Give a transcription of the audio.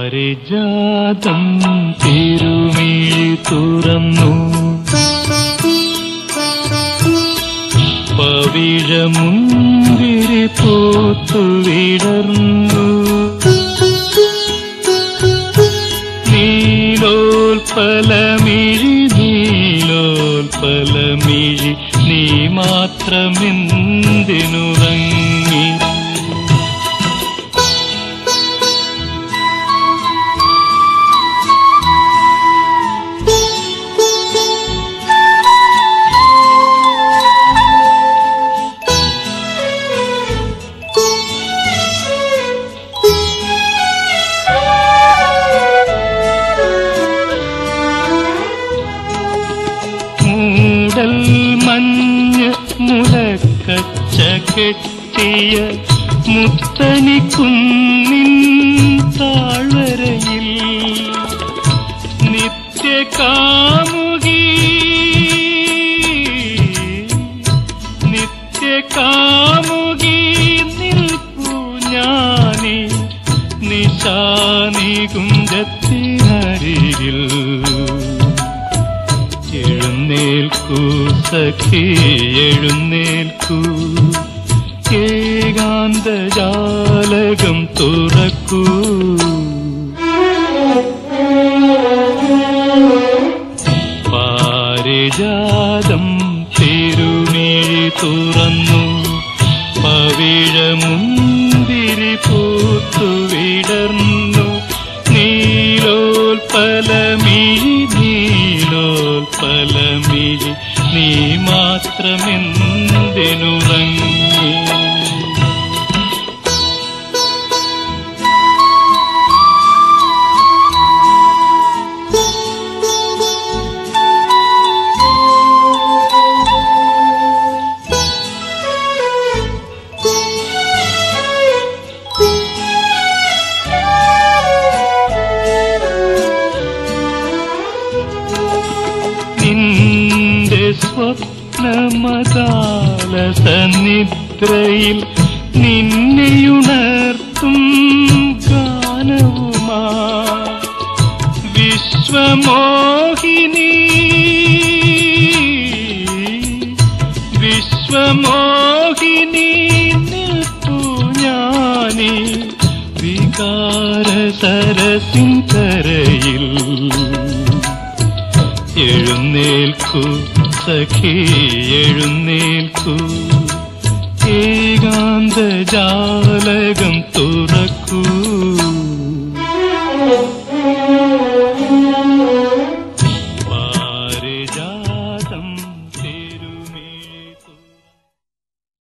പാരിജാതം തിരുമിഴി തുറന്നു പവിഴമുന്തിരി പൂത്തു വിടർന്നു നീലോൽപലമിഴി നീലോൽപലമിഴി നീ മാത്രമെന്തിനുറങ്ങി മഞ്ഞ് മുലക്കച്ച കെട്ടിയ മുത്തനിക്കുന്നിൻ താഴ്വരയിൽ നിത്യകാമുകി നിൽപ്പു ഞാനീ നിശാനികുഞ്ചത്തിനരികിൽ എഴുന്നേൽക്കൂ സഖി എഴുന്നേൽക്കൂ ഏകാന്തജാലകം തുറക്കൂ പാരിജാതം തിരുമിഴി തുറന്നു പവിഴമുന്തിരി പൂത്തു വിടർന്നു നീലോൽപലമിഴി നീലോൽപലമിഴി നീ മാത്രമെന്തിനുറങ്ങി സ്വപ്നമദാലസനിദ്രയിൽ നിന്നെയുണർത്തും ഗാനവുമാ വിശ്വമോഹിനി വിശ്വമോഹിനി നിൽപ്പു ഞാനീ വികാരസരസിൻ കരയിൽ എഴുന്നേൽക്കൂ സഖി എഴുന്നേൽക്കൂ ഏകാന്തജാലകം തുറക്കൂ